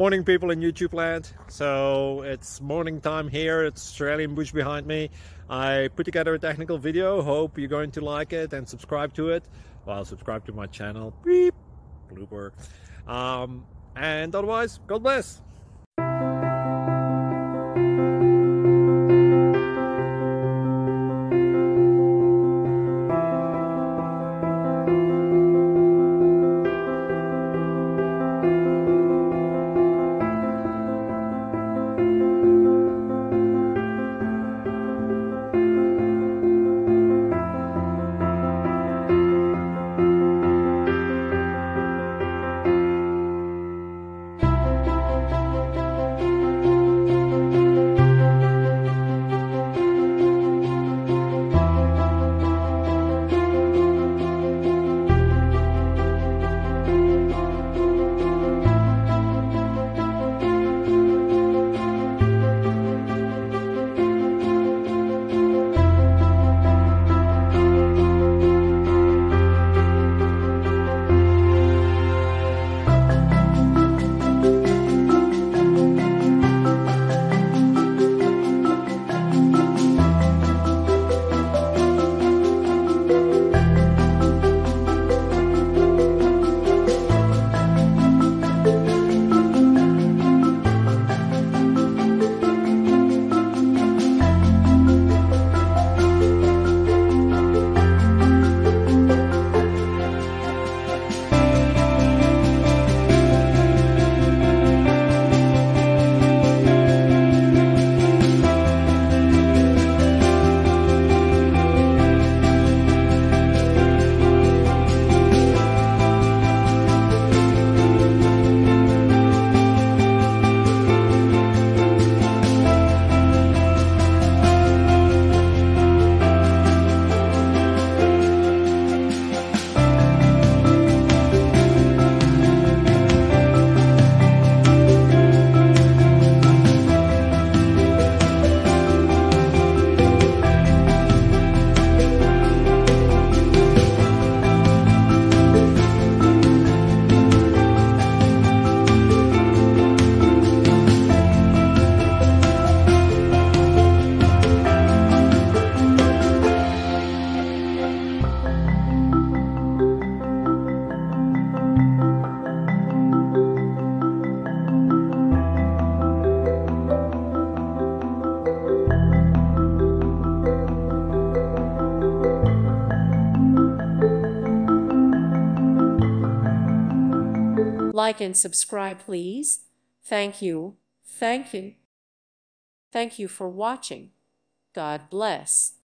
Morning, people in YouTube land. So it's morning time here. It's Australian bush behind me. I put together a technical video. Hope you're going to like it and subscribe to it. Well, subscribe to my channel. Beep. Blooper. And otherwise, God bless. Like and subscribe, please. Thank you. Thank you. Thank you for watching. God bless.